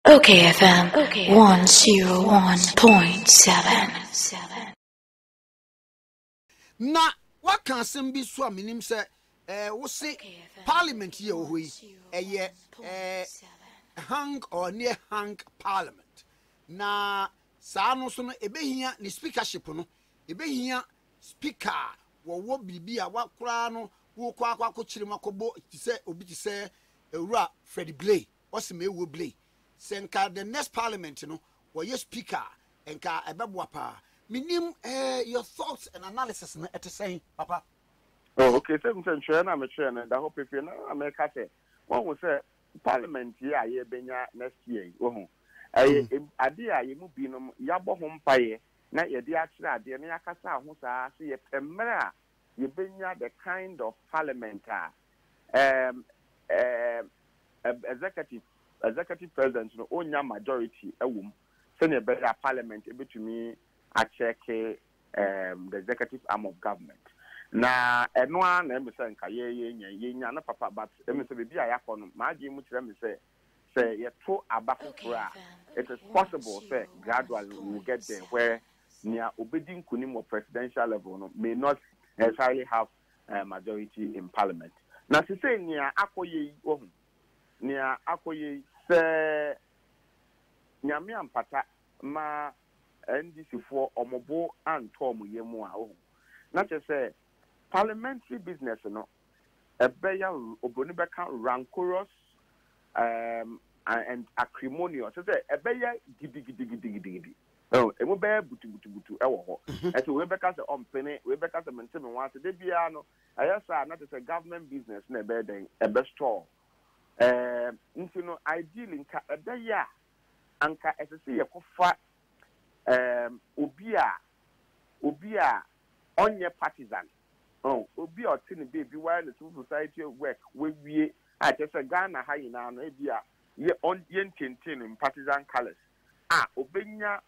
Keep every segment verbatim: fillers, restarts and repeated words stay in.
Okay, F M, okay, one oh one point seven. Na what can some be so minim say eh wo say parliament here we eh eh hang or near hang parliament na saa no so no ebehia ni speakership no ebehia speaker wo wo bibi a wakura no wo kwa kwa ko kire makobo ti say obi ti say ewura Freddie Blay o se me wo Blay senka the next parliament no wo ye speaker enka ebeboa pa minim eh your thoughts and analysis na at saying papa. Oh, okay, so I'm saying I'm a trainer and I hope if you know America say one will say parliament here ye benya next year oh eh ade a ye mu binom yabo ho mpaye na ye de akira ade na yakasa ho saa so ye pemra ye benya the kind of parliament um um executive executive president no onya majority ewum so ne better parliament ebetumi a check um the executive arm of government na eno an na me say nka ye ye nya ye nya na papa but me say bibia ya for no ma agi mu kire me say say ye to abafofora it is possible say gradually we will get there where near obedin kunim of presidential level no may not necessarily have a majority in parliament na se say near akoye ohun near akoye say nyame ampata ma N D C for omobo and tom yemu a ohun na che say parliamentary business no ebeya oboni beka rancorous um and acrimonious so say ebeya gidi gidi gidi gidi gidi oh emo be butu butu butu e wo ho e so we beka say ompene we beka say mente me wan say de bia no ayesa na say government business na ebe den ebe store um nti no ideally nka ebeya anka esese ye kofa um obia obia onye partisan oh obi otini baby while the civil society work we wie I just say Ghana ha ina no ebia ye on ye ntintin in partisan colors ah obenya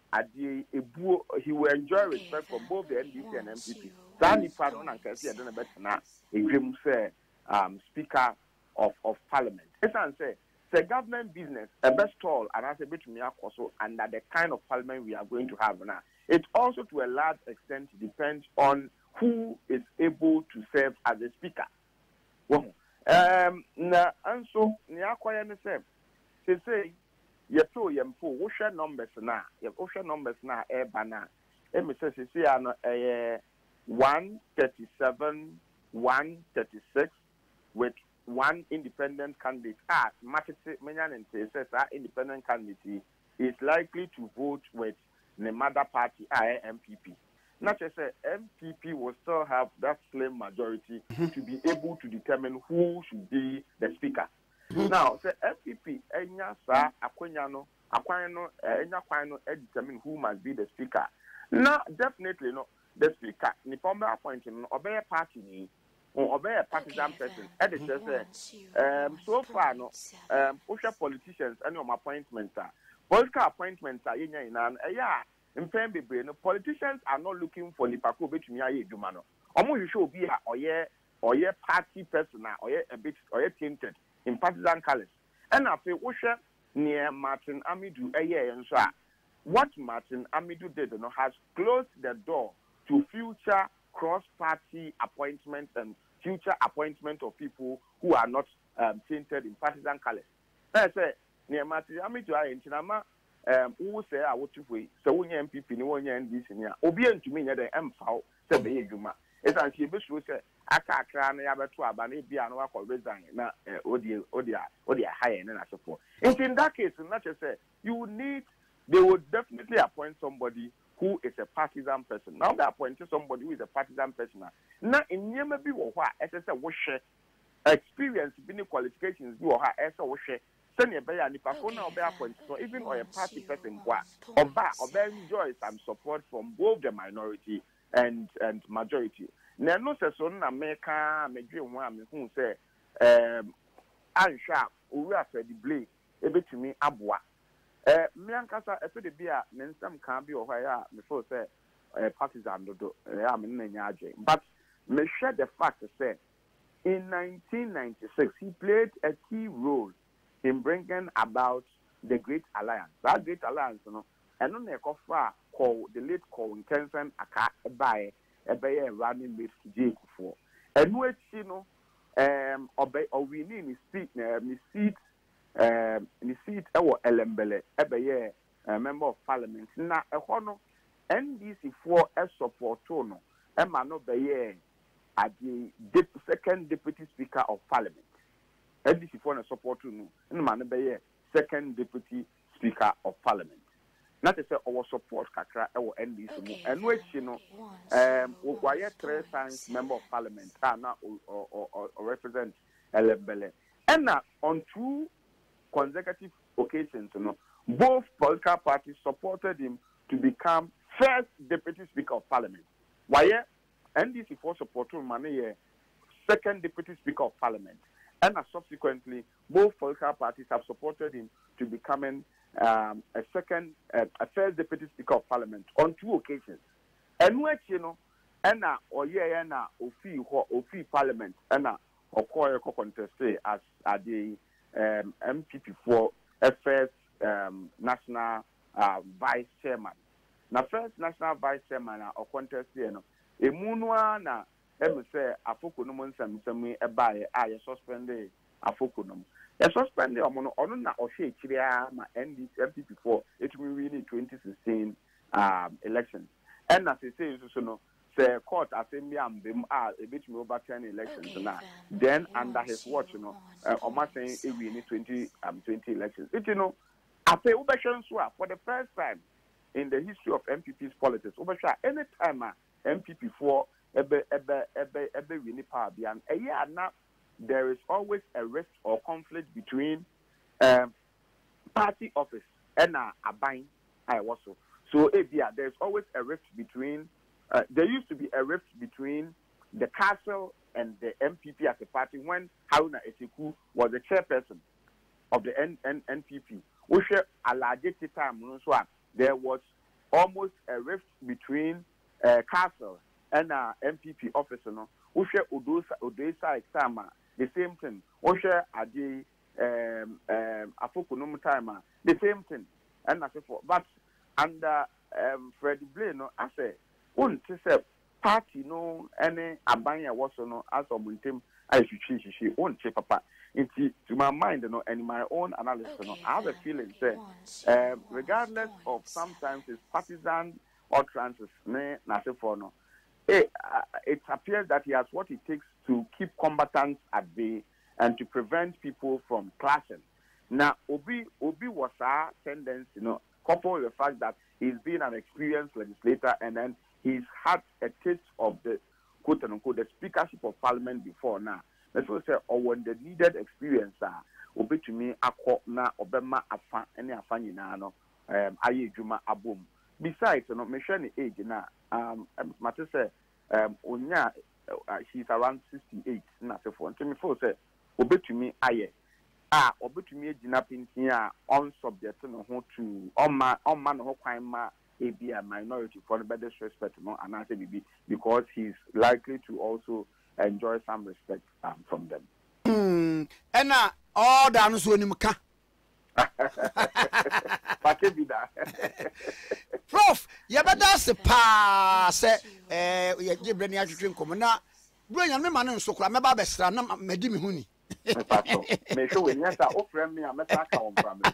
ade ebuo he will enjoy respect from both the N D C and M P P Sani part on anka say dey na betena edwem say um speaker of of parliament it's an say the government business a best stall and as a bit me akoso under the kind of parliament we are going to have now. It also to a large extent depends on who is able to serve as a speaker. Well, um na anso ni akwaya ne say say say ye to ye mpo wo hwe numbers na ye wo hwe numbers na e ba na e me say say say ano eh one thirty-seven one thirty-six with one independent candidate ah market menyan says that independent candidate is likely to vote with the mother party I M P P. Not just say M P P will still have that slim majority to be able to determine who should be the speaker. Now say M P P enya sa akwanya no akwan no enya kwan no determine who must be the speaker. Now definitely no the speaker ni former appointing no obey party ni or obey a partisan person. Edit say um so far no um social politicians any of appointments are political appointments are in and yeah in no politicians are not looking for Lipako between ya Dumano. Omo you show be a or yeah or yeah party person or yeah a bit or yeah tainted in partisan colors. And I feel Usha near Martin Amidu a year and so what Martin Amidu did you know, has closed the door to future cross-party appointments and future appointment of people who are not um, tainted in partisan colors. I say, near Martin Amidu I in Chinama, um, who say I would to wait, so when M P P, no one and this in here, Obian to me, the M F A O, said the Juma. It's an she wish say, I can't cry, I have a two, but it be an work or resign, now, Odia, Odia, Odia, high and I support. It's in that case, not just say, you would need, they would definitely appoint somebody who is a partisan person. Now they appointed somebody who is a partisan person. Now in never be what as I said, what experience, being qualifications, you are as a wash. Send your bear and if I phone or bear point, so even or a party person, or back or bear enjoy some support from both the minority and and majority. Now no say so na America, me dream one who say um and sharp, who are Freddie Blay, a bit to me abwa. Eh, me ankasa efe de bia me nsam kan bi o hwa ya before say eh partisan dodo eh am na nya agye but me share the fact say in nineteen ninety-six he played a key role in bringing about the Great Alliance. That Great Alliance, you know, and no ne kofa call the late call intention aka by ebe running mate J for. And which you know, um, obey or we need seat, um, seat, um, seat our Elembele ebe a member of Parliament. Na a hono N D C for a support no, Emma no be at the dep second Deputy Speaker of Parliament. N D C for a support no, and man be second Deputy Speaker of Parliament. Not to say our support kakra our N D C, and which you know, um, we three times member of Parliament, now or or or represent Elembele, and now on two consecutive occasions, you know, both political parties supported him to become first Deputy Speaker of Parliament. Why N D C for support money second Deputy Speaker of Parliament, and subsequently both political parties have supported him to becoming um, a second, uh, a first Deputy Speaker of Parliament on two occasions. And which you know, and now or yeah, and now ofi ofi Parliament, and now or call contest as at the um, M P P for a first um, national uh, vice chairman. Now first national vice chairman or contest you know, a munwa na emi say afokunum nsam nsam e bae a ye suspended afokunum. Ye suspended omo ono na ohwe ekire ma N D C M P P for it will win in twenty sixteen um elections. And as it says so no say court assembly am bem a e betimi overturn elections okay, na then under his watch you know Oma saying e win in twenty um twenty elections. It you know ape ubehwe nso for the first time in the history of M P P's politics ubehwe any time a M P P for ebe ebe ebe ebe win power bian a year now there is always a risk or conflict between um, party office and uh, abain I also so eh, yeah, there's always a rift between uh, there used to be a rift between the council and the M P P as a party when Haruna Eseku was the chairperson of the N N N P P. Which a large time there was almost a rift between uh, council and uh, M P P officer, no, we share Odosa Odessa exam, the same thing. We share Adi um um Afokunum timer, the same thing. And I say for but under um Freddie Blaine, no, I say, one to say party no any abanya was no as of him I should she she won't say papa. Into to my mind, you know, and my own analysis, okay, you know, I have a feeling say um regardless of sometimes it's partisan or transit, ne na say for no. It, uh, it appears that he has what it takes to keep combatants at bay and to prevent people from clashing. Now, Obi Obi was a tendency, you know, coupled with the fact that he's been an experienced legislator and then he's had a taste of the quote unquote the speakership of parliament before now. Let's say, or when the needed experience are Obi to me akọ na obema afa any afa nyina no um aye dwuma abom. Besides, you know, me share the age now. Um, matter say, um, Onya, uh, she's around sixty-eight. Na say for. Until me for say, obe to me aye. Ah, obe to me jina pintia on subject no ho to on ma on man no kwan ma e be a minority for the better respect no and I say be because he's likely to also enjoy some respect um, from them. Hmm. And now all down so ni muka. Prof, you better say pa say eh you give brand atwetwe nkom na bro nya me man nso kra me ba besra na medi me huni. Me show we nyata o frame me ameta ka on frame.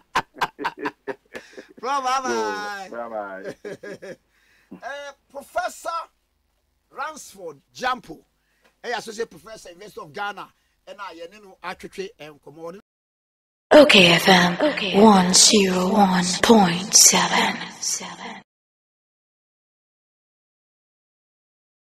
Prof, bye bye. Bye bye. Eh Professor Ransford Jampo, eh associate professor University of Ghana and I ye no atwetwe enkom. Okay F M, okay. one oh one point seven.